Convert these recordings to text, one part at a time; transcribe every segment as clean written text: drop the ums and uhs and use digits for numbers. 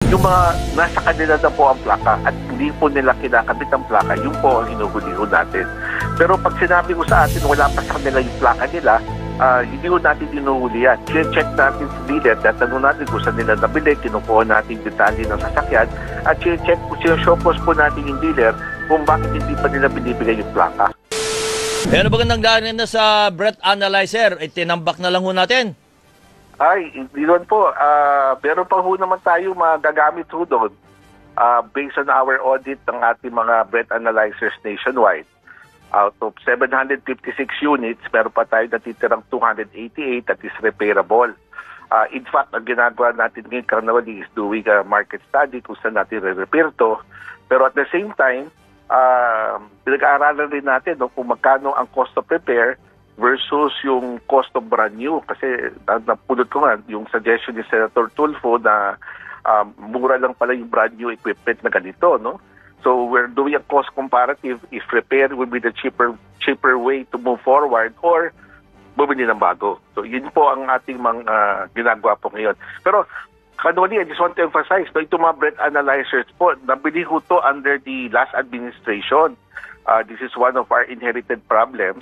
Yung mga nasa kanila na po ang plaka at hindi po nila kinakabit ang plaka, yung po ang hinuhuli ho natin. Pero pag sinabi ko sa atin, wala pa sa kanila yung plaka nila, hindi ho natin hinuhuli yan. Check natin sa dealer, tatanong natin kung saan nila nabili, kinukuha natin detalye ng sasakyan, at check po, sinashowcase po natin yung dealer kung bakit hindi pa nila binibigay yung plaka. Ano ba gandang daanin na sa breath analyzer? Tinambak na lang ho natin. Ay, hindi doon po. Meron pa ho naman tayo magagamit ho doon based on our audit ng ating mga breath analyzers nationwide. Out of 756 units, meron pa tayo natitirang 288 that is repairable. In fact, ang ginagawa natin ngayon currently is doing a market study kung saan natin re-repair to. Pero at the same time, pinag-aaralan rin natin kung magkano ang cost of repair versus yung cost of brand new. Kasi napulot ko nga yung suggestion ni Senator Tulfo na mura lang pala yung brand new equipment na ganito, no? So we're doing a cost comparative if repair will be the cheaper way to move forward or bumili ng bago. So yun po ang ating mga ginagawa po ngayon. Pero kanuli, I just want to emphasize, itong mga breath analyzers po, nabili ho to under the last administration. This is one of our inherited problems.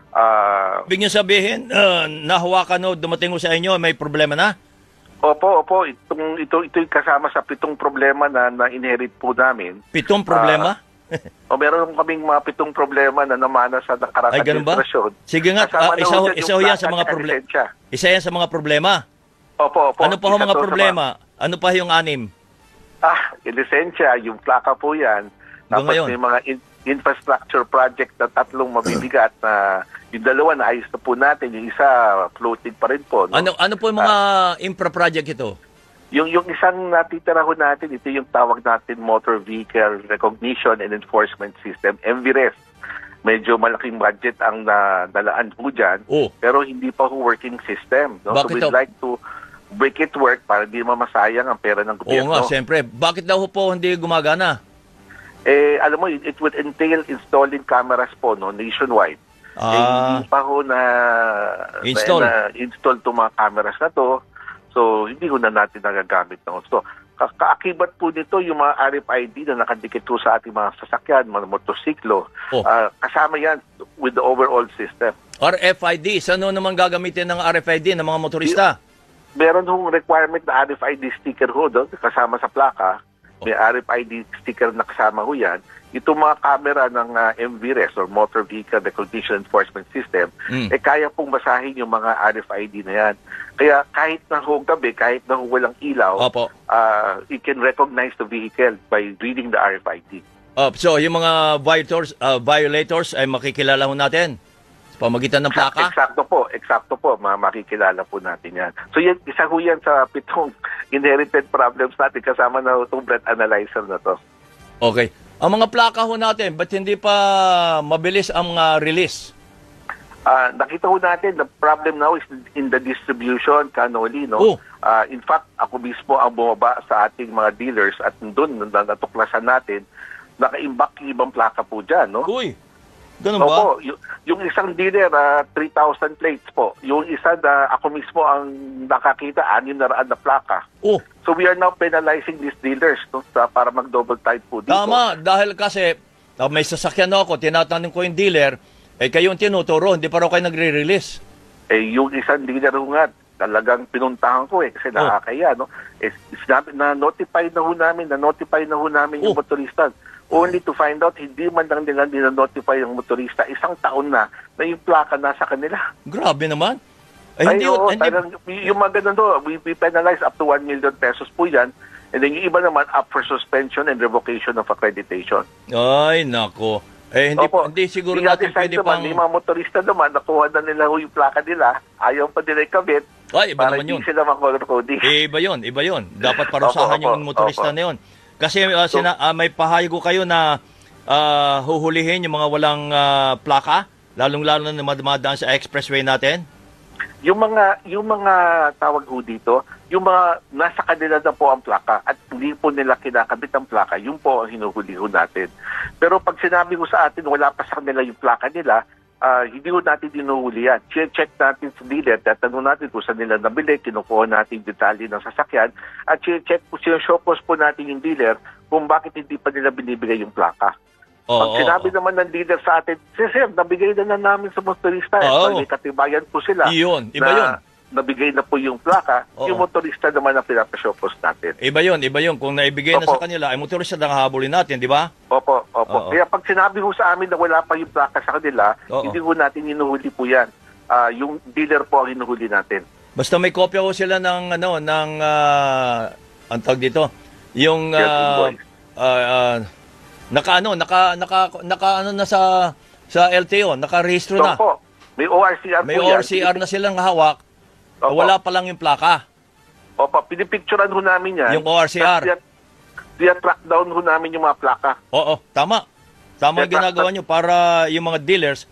Ibig niyo sabihin, nahawakan o dumating ho sa inyo, may problema na? Opo. Ito kasama sa 7 problema na inherit po namin. 7 problema? Meron kaming mga 7 problema na namana sa nakarang administrasyon. Sige nga, isa yan sa mga problema. Isa yan sa mga problema. Opo. Ano pa ho mga problema? Ano pa yung 6? Lisensya, yung plaka po yan. Tapos may mga infrastructure project na 3 mabibigat na yung 2 na ayos na po natin, yung isa floating pa rin po. No? Ano po yung mga infra project ito? Yung isang natitira ho natin, ito yung tawag natin Motor Vehicle Recognition and Enforcement System, MVRES. Medyo malaking budget ang nalaan po dyan, pero hindi pa ho working system. No? So we'd like to break it work para di mamasayang ang pera ng gobyerno. Oo nga, siyempre. Bakit daw po hindi gumagana? Alam mo, it would entail installing cameras po nationwide. Hindi pa ho install itong mga cameras na to. So, hindi ho na natin nagagamit ng gusto. Kaakibat po nito yung mga RFID na nakadikit po sa ating mga sasakyan, mga motosiklo. Kasama yan with the overall system. RFID? Saan naman gagamitin ng RFID ng mga motorista? Meron hong requirement na RFID sticker ho doon, kasama sa plaka. May RFID sticker na kasama ho yan. Itong mga camera ng MVRES or Motor Vehicle Recognition Enforcement System, kaya pong basahin yung mga RFID na yan. Kaya kahit na ho gabi, kahit na ho walang ilaw, it can recognize the vehicle by reading the RFID. So yung mga violators ay makikilala ho natin? Pamagitan ng plaka? Eksakto po. Makikilala po natin yan. So yan, isa ho yan sa 7 inherited problems natin kasama na itong breath analyzer na to. Okay. Ang mga plaka ho natin, ba't hindi pa mabilis ang release? Nakita ho natin, the problem now is in the distribution, Kanoli, no? In fact, ako mismo ang bumaba sa ating mga dealers at doon natuklasan natin, naka-imbak yung ibang plaka po dyan, no? Uy! Ganun ba? Opo, yung isang dealer, 3,000 plates po. Yung isa na ako mismo ang nakakita, 600 na plaka. So we are now penalizing these dealers para mag-double type po dito. Tama, dahil kasi may sasakyan ako, tinatanong ko yung dealer, kayo yung tinuturo, hindi pa raw kayo nagre-release. Yung isang dealer nga, talagang pinuntahan ko kasi nakakaya, no? Na-notify na ho namin yung motorista. Only to find out, hindi man lang nila notify yung motorista, 1 taon na yung plaka nasa kanila. Grabe naman. Yung mga ganun do, we penalize up to 1 million pesos po yan. And then yung iba naman up for suspension and revocation of accreditation. Ay, nako. Hindi siguro natin pwede pang... Yung mga motorista naman, nakuha na nila yung plaka nila, ayaw pa nila ikabit, iba para naman yun. Hindi sila mag-color coding. Iba yun. Dapat parusahan yung motorista na yun. Kasi may pahayag ko kayo na huhulihin yung mga walang plaka, lalong-lalo na dumadaan sa expressway natin? Yung mga tawag ho dito, yung mga nasa kanila na po ang plaka at hindi po nila kinakabit ang plaka, yung po ang hinuhuli ho natin. Pero pag sinabi ko sa atin, wala pa sa kanila yung plaka nila, hindi ho natin dinuhuli yan. Check natin sa dealer, tatanong natin kung saan nila nabili, kinukuha natin detalye ng sasakyan, at check po, sinashowcase po natin yung dealer kung bakit hindi pa nila binibigay yung plaka. Pag sinabi naman ng dealer sa atin, sir, nabigay na namin sa motorista. May katibayan po sila. Iba yun. Nabigay na po yung plaka, yung motorista naman ang pinapashowcase natin. Iba yun. Kung naibigay na sa kanila, ay motorista na habulin natin, di ba? Opo. Kaya pag sinabi ho sa amin na wala pa yung plaka sa kanila, hindi ho natin hinuhuli po yan. Yung dealer po ang hinuhuli natin. Basta may kopya ho sila ng, ang tawag dito, yung, naka na sa LTO, naka-rehistro na. Opo. May ORCR May ORCR na silang hawak. Opo. Wala pa lang yung plaka. Opo, pinipicturean ho namin yan. Yung ORCR. Track down ho namin yung mga plaka. Oo, tama. Tama yung ginagawa nyo para yung mga dealers,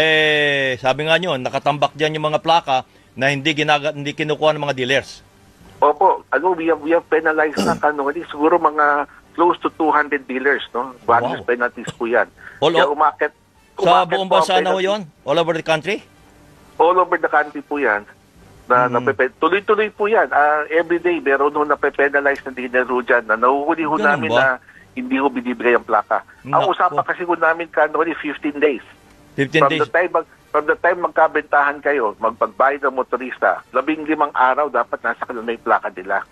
sabi nga nyo, nakatambak dyan yung mga plaka na hindi kinukuha ng mga dealers. Opo, we have penalized na kanungali. Siguro mga close to 200 dealers, no? Various penalties po yan. Umakit sa buong bansa na ho yun? All over the country? All over the country po yan. Tuloy-tuloy po yan. Every day, meron ho nape-penalize na dealer ho dyan na nahuhuli ho namin na hindi ho binibigay ang plaka. Ang usapan kasi ho namin kanungali 15 days. 15 days? From the time magkabentahan kayo, magpagbayad ng motorista, 15 araw dapat nasa kanila yung plaka nila.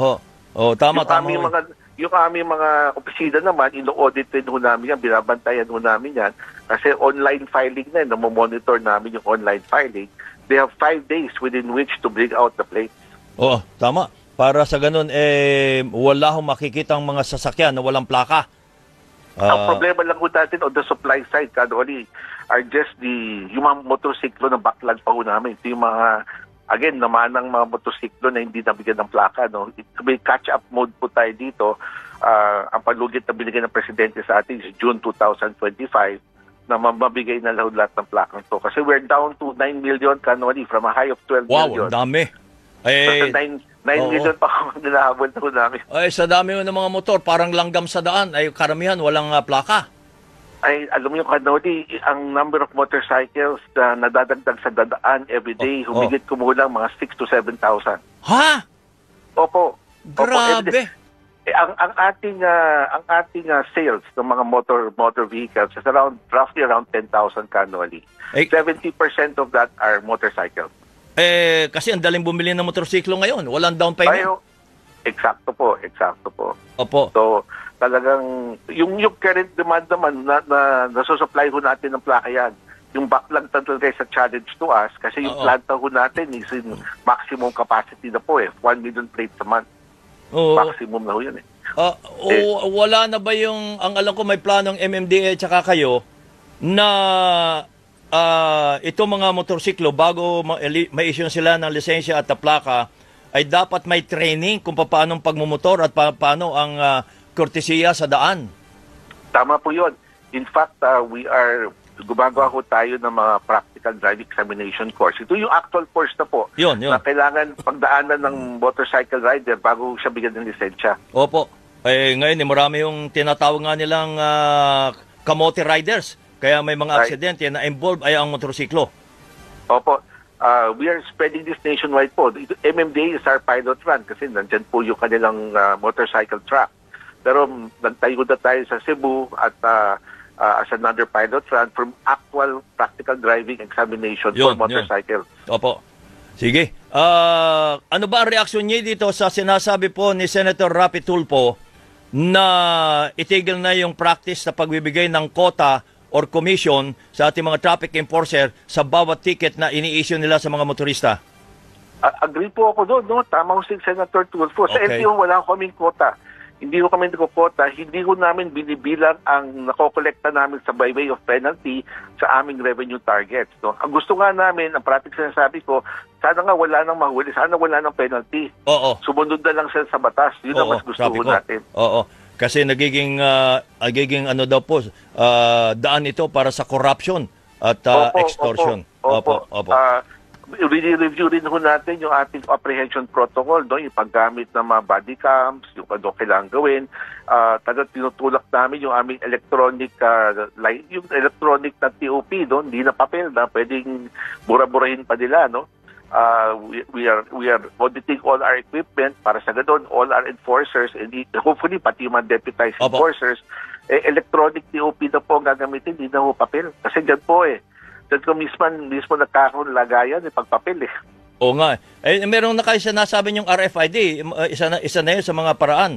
Tama. Yung aming mga opisina naman, ino-audit din ho namin yan, binabantayan ho namin yan. Kasi online filing na yun, namomonitor namin yung online filing. They have 5 days within which to bring out the plates. Tama. Para sa ganun, wala hong makikita ang mga sasakyan na walang plaka. Ang problema lang ho natin on the supply side, kanoli, are just yung mga motorsiklo na backlog pa ho namin. Ito yung mga, again, naman ng mga motorsiklo na hindi nabigyan ng plaka. No? May catch-up mode po tayo dito. Ang palugit na binigay ng Presidente sa atin is June 2025 na mabigay na lahat ng plakang to. Kasi we're down to 9 million kanoli from a high of 12 million. Wow, dami. So 9 million pa kung nilahabol na ho namin. Sa dami ng mga motor, parang langgam sa daan. Karamihan, walang plaka. Alam mo yung kanoli, ang number of motorcycles na nadadagdag sa dadaan everyday, humigit kumulang mga 6,000 to 7,000. Ha? Opo. Grabe. Ang ating sales ng mga motor vehicles is roughly around 10,000 annually. 70% of that are motorcycles. Kasi ang daling bumili ng motorsiklo ngayon, walang down payment. Eksakto po. Opo. So, talagang yung current demand naman na nasusupply ho natin ng plaka yan. Yung backlog talaga sa challenge to us kasi yung planta ho natin is in maximum capacity na po 1 million plates a month. Maximum na ho yun wala na ba yung, ang alam ko may planong MMDA tsaka kayo na ito mga motorsiklo bago ma-issue sila ng lisensya at plaka ay dapat may training kung paano pagmumotor at paano ang kortesiya sa daan. Tama po yun. In fact, gumagawa ho tayo ng mga practical driving examination course. Ito yung actual course na po. Yun. Na kailangan pagdaanan ng motorcycle rider bago siya bigyan ng lisensya. Opo. Ngayon, marami yung tinatawag nga nilang kamote riders. Kaya may mga aksidente na involved ay ang motorsiklo. Opo. We are spreading this nationwide po. MMDA is our pilot run kasi nandyan po yung kanilang motorcycle track. Pero nagtayo na tayo sa Cebu at as another pilot run from actual practical driving examination for motorcycles. Opo. Sige. Ano ba ang reaksyon niyo dito sa sinasabi po ni Senator Rapi Tulfo na itigil na yung practice na pagbibigay ng quota or commission sa ating mga traffic enforcer sa bawat ticket na ini-issue nila sa mga motorista? Agree po ako doon. No? Tama ko si Senator Tulfo. Sa LTO wala kaming quota. Hindi ko kami nagkukota, hindi ko namin binibilang ang nakokolekta namin sa by way of penalty sa aming revenue targets. No? Ang gusto nga namin, ang practice na sabi ko, sana nga wala nang mahuli, sana wala nang penalty. Sumunod na lang sila sa batas. Yun ang mas gusto natin. Kasi nagiging ano daw po, daan ito para sa corruption at extortion. review rin ho natin yung ating apprehension protocol, no? Yung paggamit ng mga body cams, yung ano kailangan gawin. Tinutulak namin yung aming electronic yung electronic na TOP, no? Hindi na papel na pwedeng mura-burahin pa nila, no? We are auditing all our equipment para sa ganun, all our enforcers, and hopefully pati yung mga deputized enforcers, electronic TOP na po ang gagamitin, hindi na ho papel. Kasi dyan po dyan ko mismo nagkakaroon lagayan, pagpapel Oo nga. Meron na kayo sinasabi yung RFID, isa na yun sa mga paraan.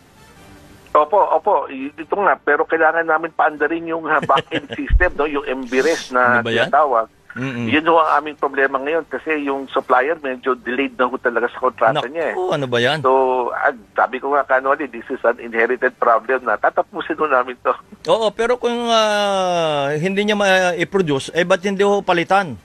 Opo. Ito nga, pero kailangan namin paandarin yung back-end system, no? Yung MBRES na Ano ba yan? tinatawag. Yun ho ang aming problema ngayon kasi yung supplier medyo delayed na ho talaga sa kontrata niya. Ano ba yan? So, sabi ko nga kanoli, this is an inherited problem na tatapusin ho namin to. Oo, pero kung hindi niya ma-produce, ba't hindi ho palitan?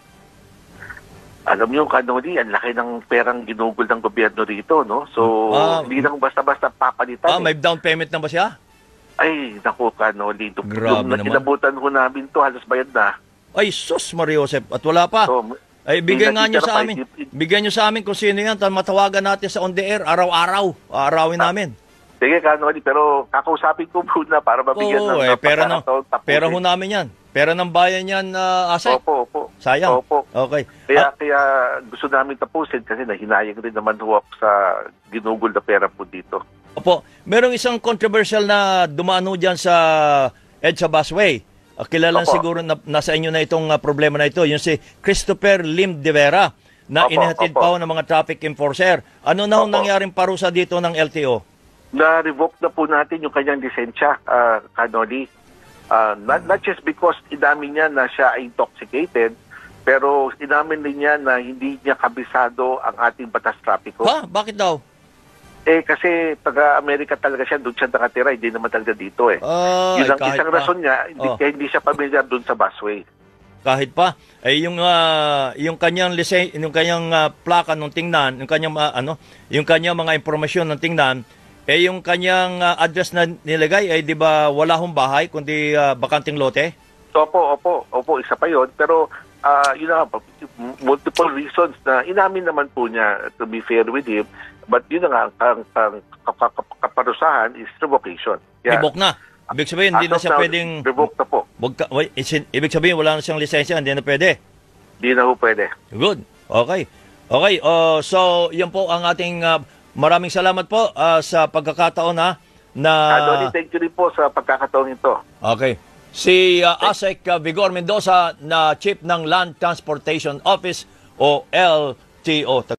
Alam niyo, kanoli, ang laki ng perang ginugol ng gobyerno rito, no? So, hindi lang basta-basta papalitan. May down payment na ba siya? Ay, naku, kanoli. Grabe naman. Inabutan ho namin to, halos bayad na. Ay, sus, Mario Josep, at wala pa. So, bigyan nga nyo sa amin. Bigyan nyo sa amin kung sino yan. Matawagan natin sa on the air, araw-araw. Arawin namin. Sige, kanoli, pero kakausapin ko muna para mabigyan ng pera ho namin yan. Pera ng bayan yan, Asek. Opo. Sayang. Opo. Okay. Kaya gusto namin tapusin kasi nahinayang rin naman ho ako sa ginugol na pera po dito. Opo. Merong isang controversial na dumano dyan sa EDSA Busway. Kilala siguro na nasa inyo na itong problema na ito. Yung si Christopher Lim de Vera na inihatid pa ng mga traffic enforcer. Ano na ang nangyaring parusa dito ng LTO? Na-revoke na po natin yung kanyang lisensya, kanoli. Not just because inamin niya na siya ay intoxicated, pero inamin din niya na hindi niya kabisado ang ating batas trapiko. Bakit daw? Kasi taga-Amerika talaga siya, doon siya nakatira, hindi naman talaga dito Yun ang isang rason niya, hindi siya pamilyar doon sa busway. Kahit pa, yung kanyang yung kanyang plaka nung tingnan, yung kanyang mga impormasyon nung tingnan, yung kanyang address na nilagay ay di ba wala hong bahay kundi bakanting lote? Opo, isa pa yon. Pero yun na, multiple reasons na inamin naman po niya, to be fair with him, but yun na nga, ang kaparusahan is revocation. Revoke na. Ibig sabihin, hindi na siya pwedeng... Revoke na po. Ibig sabihin, wala na siyang lisensya, hindi na pwede? Hindi na po pwede. Good. Okay. So, yan po ang ating... maraming salamat po sa pagkakataon na... Adoni, thank you rin po sa pagkakataon ito. Okay. Si Asek Vigor Mendoza na Chief ng Land Transportation Office o LTO.